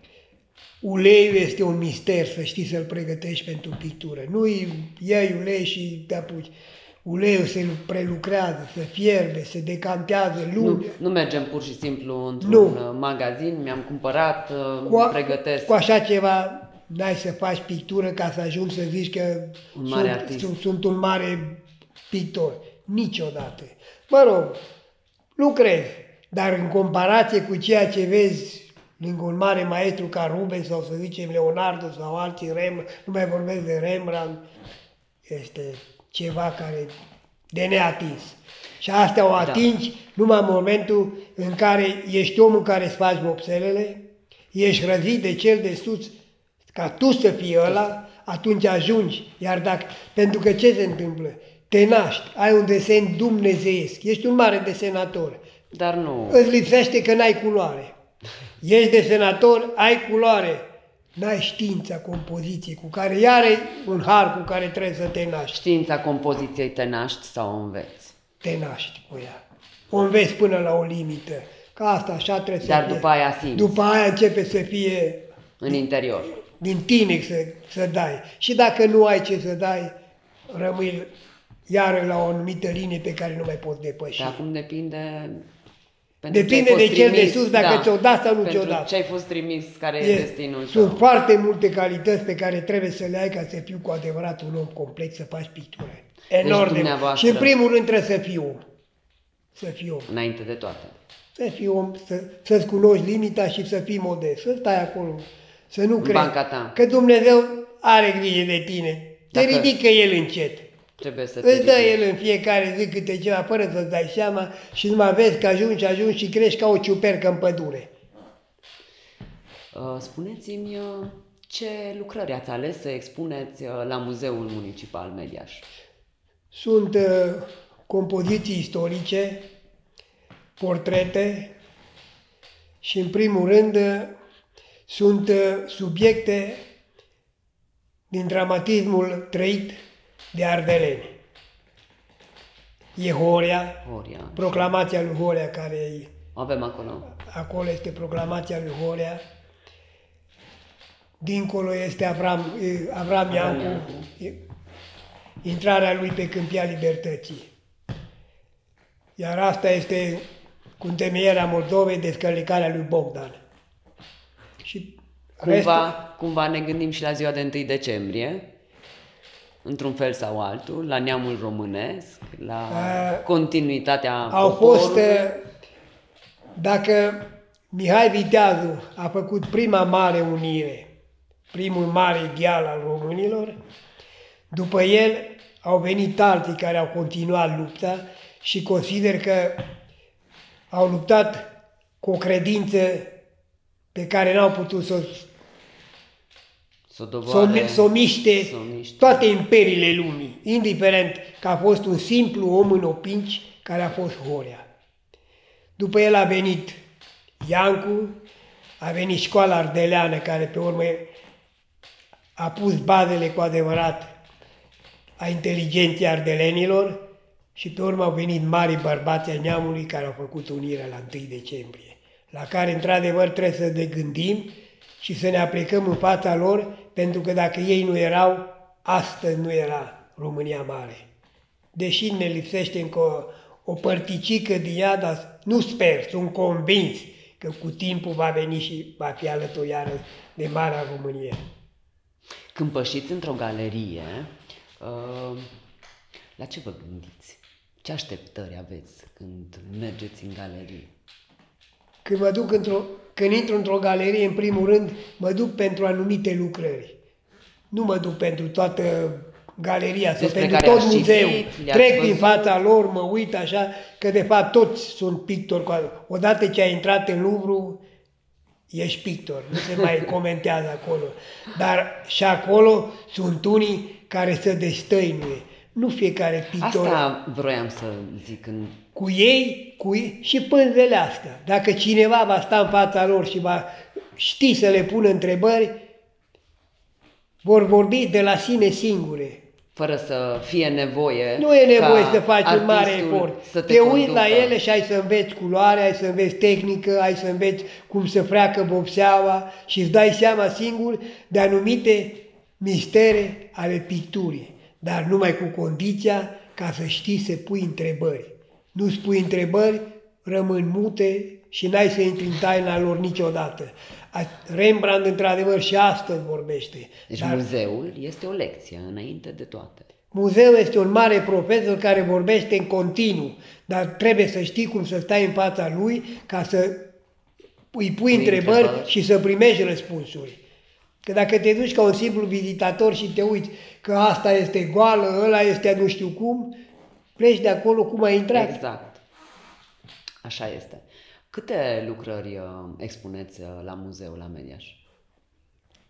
uleiul este un mister, să știi să-l pregătești pentru pictură. Nu iei ulei și te apuci. Uleiul se prelucrează, se fierbe, se decantează, Nu, lunge. nu mergem pur și simplu într-un Nu. uh, magazin, mi-am cumpărat, uh, Cu, a, pregătesc. cu așa ceva n-ai să faci pictură ca să ajungi să zici că Un mare sunt, artist. sunt, sunt un mare pictor. Niciodată. Mă rog, lucrezi, dar în comparație cu ceea ce vezi lângă un mare maestru ca Rubens sau să zicem Leonardo sau alții, Rem, nu mai vorbesc de Rembrandt, este ceva care de neatins. Și astea o atingi da. numai în momentul în care ești omul care îți faci vopselele, ești răzit de cel de sus, ca tu să fii ăla, atunci ajungi. Iar dacă, pentru că ce se întâmplă? Te naști, ai un desen dumnezeiesc, ești un mare desenator. Dar nu... Îți lipsește că n-ai culoare. Ești desenator, ai culoare. N-ai știința compoziției, cu care iar e un har cu care trebuie să te naști. Știința compoziției te naști sau o înveți? Te naști cu ea. O înveți până la o limită. Că asta așa trebuie Dar să fie. după aia simți. După aia începe să fie În interior. din tine să, să dai. Și dacă nu ai ce să dai, rămâi iară la o anumită linie pe care nu mai poți depăși. Dar acum depinde... Pentru Depinde ce ai de fost cel de trimis, sus, dacă da. ți-o dat sau nu Pentru ți-o dat. ce ai fost trimis, care e, E, destinul sunt tău. foarte multe calități pe care trebuie să le ai ca să fiu cu adevărat un om complex, să faci pictură. Enorm. Deci, dumneavoastră- și în primul rând trebuie să fii om. Să fii om. Înainte de toate. Să fii om, să, să-ți cunoști limita și să fii modest. Să stai acolo, să nu crezi. banca ta. Că Dumnezeu are grijă de tine. Te Dacă- ridică El încet. Trebuie să te Îți dă ridici. El în fiecare zi câte ceva, fără să-ți dai seama și numai vezi că ajungi, ajungi și crești ca o ciupercă în pădure. Uh, Spuneți-mi uh, ce lucrări ați ales să expuneți uh, la Muzeul Municipal Mediaș? Sunt uh, compoziții istorice, portrete și, în primul rând, uh, sunt uh, subiecte din dramatismul trăit de ardeleni. E Horia, Horia. proclamația lui Horia, care e, Avem acolo. acolo este proclamația lui Horia. Dincolo este Avram, e, Avram Avram Iancu, Iancu. e, intrarea lui pe Câmpia Libertății. Iar asta este cu întemeierea Moldovei, descălecarea lui Bogdan. Și Cumva, cumva ne gândim și la ziua de întâi decembrie, într-un fel sau altul, la neamul românesc, la Uh, continuitatea au poporului. fost, uh, dacă Mihai Viteazu a făcut prima mare unire, primul mare ideal al românilor, după el au venit alții care au continuat lupta și consider că au luptat cu o credință pe care n-au putut să Să o să doboare, o- să o miște să o miște. toate imperiile lumii, indiferent că a fost un simplu om în opinci care a fost Horea. După el a venit Iancu, a venit școala ardeleană care pe urmă a pus bazele cu adevărat a inteligenței ardelenilor și pe urmă au venit mari bărbați ai neamului care au făcut unirea la întâi decembrie, la care într-adevăr trebuie să ne gândim și să ne aplicăm în fața lor, pentru că dacă ei nu erau, astăzi nu era România mare. Deși ne lipsește încă o, o părticică din ea, dar nu sper, sunt convins că cu timpul va veni și va fi alături iară de Marea Românie. Când pășiți într-o galerie, uh, la ce vă gândiți? Ce așteptări aveți când mergeți în galerie? Când mă duc într-o, când intru într-o galerie, în primul rând, mă duc pentru anumite lucrări. Nu mă duc pentru toată galeria sau Despre pentru care tot ați muzeul. citit, le-ați Trec prin văzut? fața lor, mă uit așa, că de fapt toți sunt pictori. cu- Odată ce ai intrat în Louvre, ești pictor, nu se mai comentează acolo. Dar și acolo sunt unii care se destăinuie. Nu fiecare pictor. Asta vroiam să zic în... Cu ei, cu ei și pânzele astea. Dacă cineva va sta în fața lor și va ști să le pună întrebări, vor vorbi de la sine singure. Fără să fie nevoie. Nu e nevoie ca să faci un mare artistul efort. să Te, te uiți conducă. la ele și ai să înveți culoare, ai să înveți tehnică, ai să înveți cum să freacă vopseaua și îți dai seama singur de anumite mistere ale picturii. Dar numai cu condiția ca să știi să pui întrebări. Nu spui întrebări, rămân mute și n-ai să intri în taina lor niciodată. A- Rembrandt, într-adevăr, și astăzi vorbește. Deci Dar muzeul este o lecție înainte de toate. muzeul este un mare profesor care vorbește în continuu, dar trebuie să știi cum să stai în fața lui ca să îi pui întrebări, întrebări. și să primești răspunsuri. Că dacă te duci ca un simplu vizitator și te uiți că asta este goală, ăla este nu știu cum, pleci de acolo cum ai intrat. Exact. Așa este. Câte lucrări uh, expuneți uh, la muzeul la Mediaș?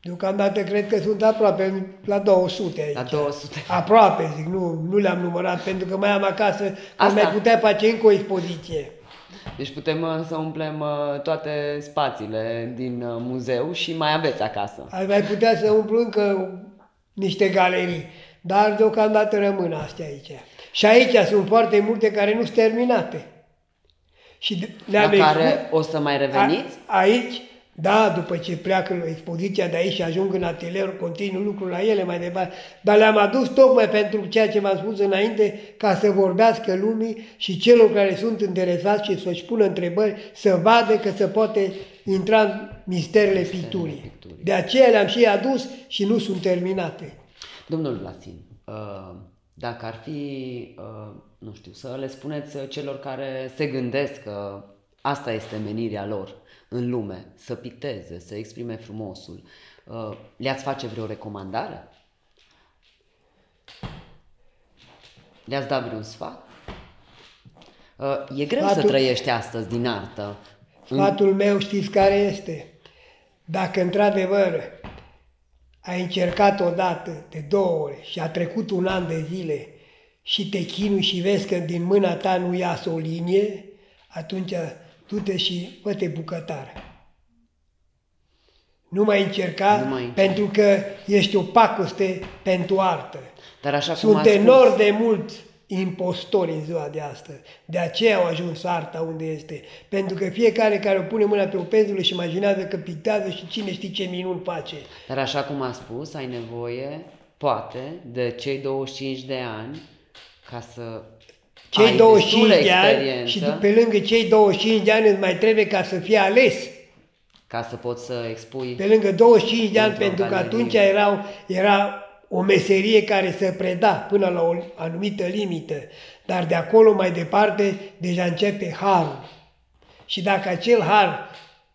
Deocamdată cred că sunt aproape la două sute aici. La două sute. Aproape, zic, nu, nu le-am numărat, pentru că mai am acasă, că Asta. mai putea face încă o expoziție. Deci putem uh, să umplem uh, toate spațiile din uh, muzeu și mai aveți acasă. Ai mai putea să umplu încă niște galerii, dar deocamdată rămân astea aici. Și aici sunt foarte multe care nu sunt terminate. Și La care o să mai reveniți? A, aici, da, după ce pleacă la expoziția de aici și ajung în atelier, continuu lucrul la ele mai departe, dar le-am adus tocmai pentru ceea ce v-am spus înainte, ca să vorbească lumii și celor care sunt interesați și să-și pună întrebări, să vadă că se poate intra în misterele picturii. picturii. De aceea le-am și adus și nu sunt terminate. Domnul Vlasin, dacă ar fi, nu știu, să le spuneți celor care se gândesc că asta este menirea lor în lume, să picteze, să exprime frumosul, le-ați face vreo recomandare? Le-ați dat vreun sfat? E greu Sfatul... să trăiești astăzi din artă. Sfatul meu știți care este? Dacă într-adevăr ai încercat odată, de două ori și a trecut un an de zile și te chinui și vezi că din mâna ta nu iasă o linie, atunci du-te și fă-te bucătar. Nu mai încerca, nu mai pentru că ești o pacoste pentru artă. Dar așa Sunt cum enorm spus... de mult impostori în ziua de astăzi. De aceea au ajuns arta unde este. Pentru că fiecare care o pune mâna pe o penzulă și imaginează că pictează și cine știe ce minuni face. Dar așa cum a spus, ai nevoie, poate, de cei douăzeci și cinci de ani ca să cei ai douăzeci și cinci de ani experiență, și pe lângă cei douăzeci și cinci de ani îți mai trebuie ca să fii ales. Ca să poți să expui. Pe lângă douăzeci și cinci de ani, pentru că atunci erau, era o meserie care se preda până la o anumită limită. Dar de acolo mai departe deja începe harul. Și dacă acel har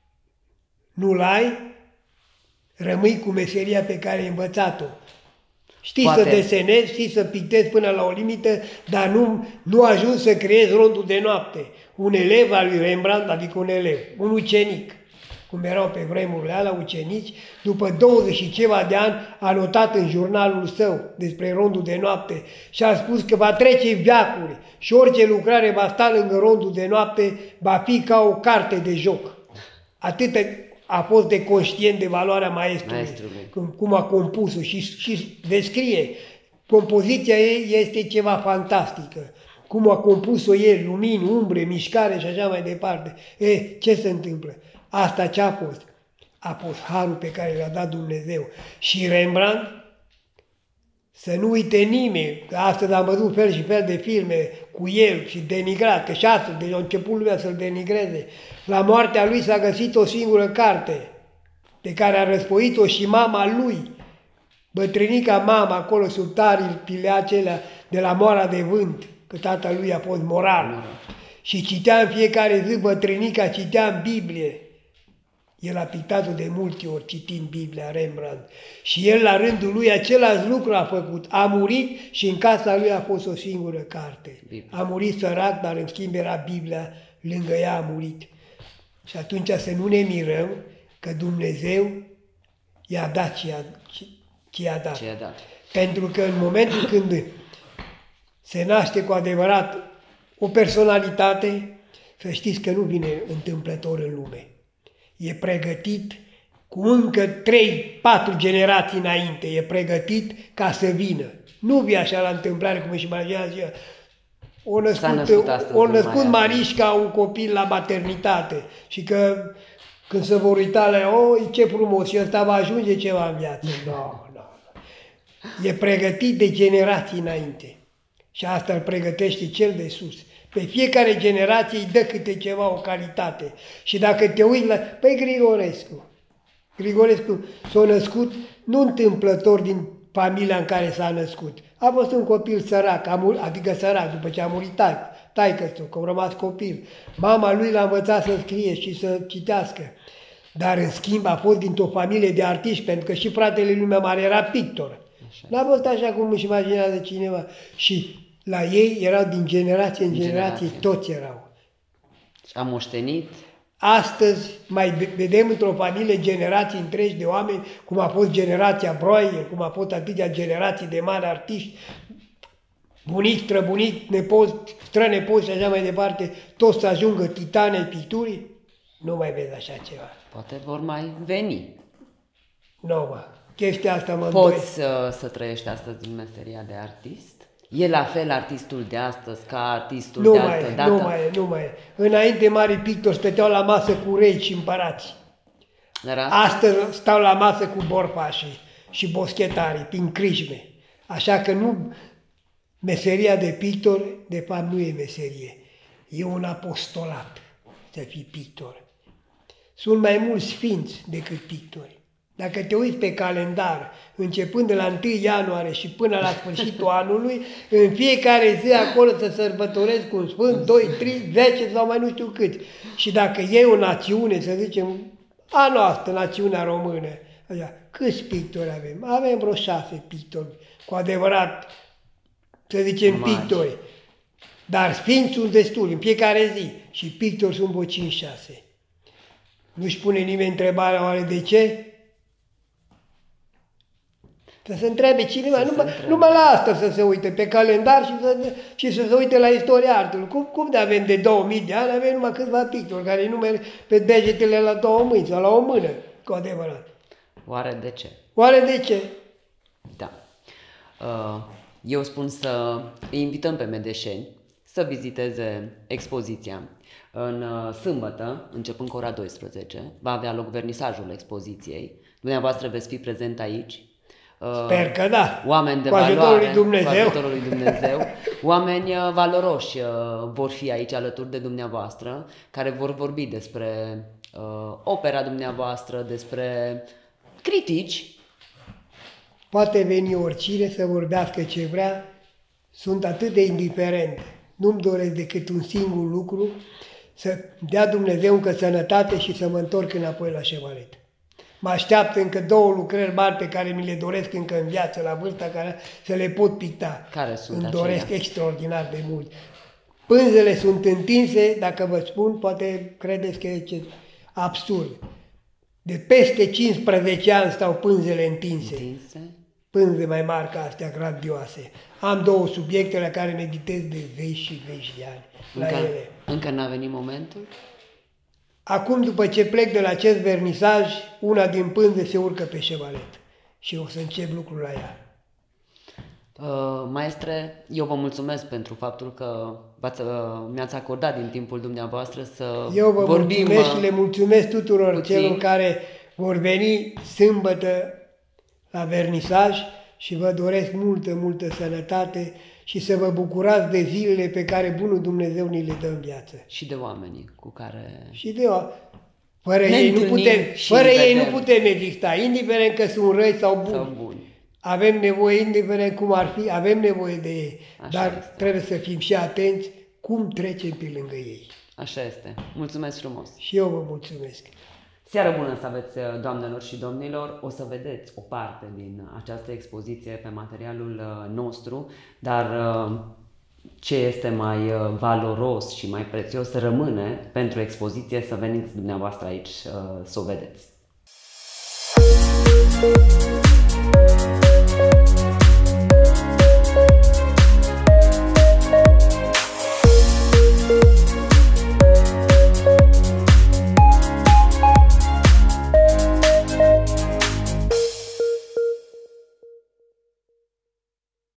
nu-l ai, rămâi cu meseria pe care ai învățat-o. Știi Poate. să desenezi, știi să pictezi până la o limită, dar nu, nu ajungi să creezi rondul de noapte. Un elev al lui Rembrandt, adică un elev, un ucenic, cum erau pe vremurile alea ucenici, după douăzeci și ceva de ani a notat în jurnalul său despre rondul de noapte și a spus că va trece veacuri și orice lucrare va sta lângă rondul de noapte va fi ca o carte de joc. Atât a fost de conștient de valoarea maestrului, maestrului. Cum, cum a compus-o și, și descrie. Compoziția ei este ceva fantastică. Cum a compus-o el, lumini, umbre, mișcare și așa mai departe. E, ce se întâmplă? Asta ce a fost? A fost harul pe care l-a dat Dumnezeu. Și Rembrandt, să nu uite nimeni, că astăzi am văzut fel și fel de filme cu el și denigrat, că și astăzi deja a început lumea să-l denigreze. La moartea lui s-a găsit o singură carte pe care a răspoit-o și mama lui, bătrânica mama acolo sub tarile acelea de la Moara de Vânt, că tata lui a fost morar. Și citea în fiecare zi, bătrânica citea în Biblie. El a pictat-o de multe ori citind Biblia, Rembrandt. Și el la rândul lui același lucru a făcut. A murit și în casa lui a fost o singură carte. A murit sărac, dar în schimb era Biblia, lângă ea a murit. Și atunci să nu ne mirăm că Dumnezeu i-a dat ce i-a, ce i-a dat. Ce dat. Pentru că în momentul când se naște cu adevărat o personalitate, să știți că nu vine întâmplător în lume. E pregătit cu încă trei patru generații înainte, e pregătit ca să vină. Nu vii așa la întâmplare cum își imaginează. O născut, născut, o născut Marișca un copil la maternitate și că când se vor uita la oh, ce frumos, și ăsta va ajunge ceva în viață. Nu, no, nu. No. E pregătit de generații înainte și asta îl pregătește cel de sus. Pe fiecare generație îi dă câte ceva, o calitate. Și dacă te uiți la... Păi Grigorescu. Grigorescu s-a născut nu întâmplător din familia în care s-a născut. A fost un copil sărac, a mur... adică sărac, după ce a murit taică, taică-sul, că a rămas copil. Mama lui l-a învățat să scrie și să citească. Dar în schimb a fost dintr-o familie de artiști, pentru că și fratele lui mai mare era pictor. N-a fost așa cum își imaginează cineva. Și la ei erau din generație în generație, generație. Toți erau. Și a moștenit? Astăzi mai vedem într-o familie generații întregi de oameni, cum a fost generația Broier, cum a fost atâtea generații de mari artiști, bunici, străbunici, nepoți, strănepoți și așa mai departe, toți să ajungă titanei picturii. Nu mai vezi așa ceva. Poate vor mai veni. Nu, mă. Chestia asta mă îndoie. Poți să, să trăiești astăzi din meseria de artist? E la fel artistul de astăzi ca artistul nu de mai altă e, dată? Nu mai e, nu mai e. Înainte mari pictori stăteau la masă cu regi și împărați. Dar asta... Astăzi stau la masă cu borfașii și boschetarii, prin crijme. Așa că nu... Meseria de pictor, de fapt, nu e meserie. E un apostolat să fii pictor. Sunt mai mulți sfinți decât pictori. Dacă te uiți pe calendar, începând de la întâi ianuarie și până la sfârșitul anului, în fiecare zi acolo să sărbătoresc un sfânt, doi, trei, zece sau mai nu știu cât. Și dacă e o națiune, să zicem, a noastră, națiunea română, așa, câți pictori avem? Avem vreo șase pictori, cu adevărat, să zicem, Magi. pictori. Dar sfinți sunt destuli, în fiecare zi. Și pictori sunt vreo cinci șase. Nu-și pune nimeni întrebarea, oare de ce? Să se întrebe cineva, numai, numai la asta să se uite, pe calendar și să, și să se uite la istoria artului. Cum, cum de avem de două mii de ani, avem numai câțiva pictori care numeri pe degetele la două mâini sau la o mână, cu adevărat. Oare de ce? Oare de ce? Da. Eu spun să îi invităm pe medeșeni să viziteze expoziția. În sâmbătă, începând cu ora douăsprezece, va avea loc vernisajul expoziției. Dumneavoastră veți fi prezent aici. Sper că da. Oameni de cu valoare, ajutorul lui Dumnezeu. cu ajutorul lui Dumnezeu. Oameni valoroși vor fi aici alături de dumneavoastră, care vor vorbi despre uh, opera dumneavoastră, despre critici. Poate veni oricine să vorbească ce vrea, sunt atât de indiferent. Nu-mi doresc decât un singur lucru, să dea Dumnezeu încă sănătate și să mă întorc înapoi la șevalet. Mă așteaptă încă două lucrări mari pe care mi le doresc încă în viață, la vârsta care să le pot picta. Care sunt Îmi acelea? doresc extraordinar de mult. Pânzele sunt întinse, dacă vă spun, poate credeți că e ce absurd. De peste cincisprezece ani stau pânzele întinse. Întinse? Pânze mai mari ca astea, grandioase. Am două subiecte la care meditez de zeci și zeci de ani. La Încă, ele. încă n-a venit momentul? Acum, după ce plec de la acest vernisaj, una din pânze se urcă pe șevalet și o să încep lucrul la ea. Uh, maestre, eu vă mulțumesc pentru faptul că uh, mi-ați acordat din timpul dumneavoastră să Eu vă vorbim, mulțumesc și le mulțumesc tuturor puțin. celor care vor veni sâmbătă la vernisaj și vă doresc multă, multă sănătate și să vă bucurați de zilele pe care bunul Dumnezeu ni le dă în viață. și de oamenii cu care... Și de o, fără Ne ei nu întâlnim putem, și fără ei vedem. nu putem exista, indiferent că sunt răi sau buni. sau buni. Avem nevoie, indiferent cum ar fi, avem nevoie de ei, Așa dar este. trebuie să fim și atenți cum trecem pe lângă ei. Așa este. Mulțumesc frumos! Și eu vă mulțumesc. Seară bună să aveți, doamnelor și domnilor! O să vedeți o parte din această expoziție pe materialul nostru, dar ce este mai valoros și mai prețios rămâne pentru expoziție, să veniți dumneavoastră aici să o vedeți.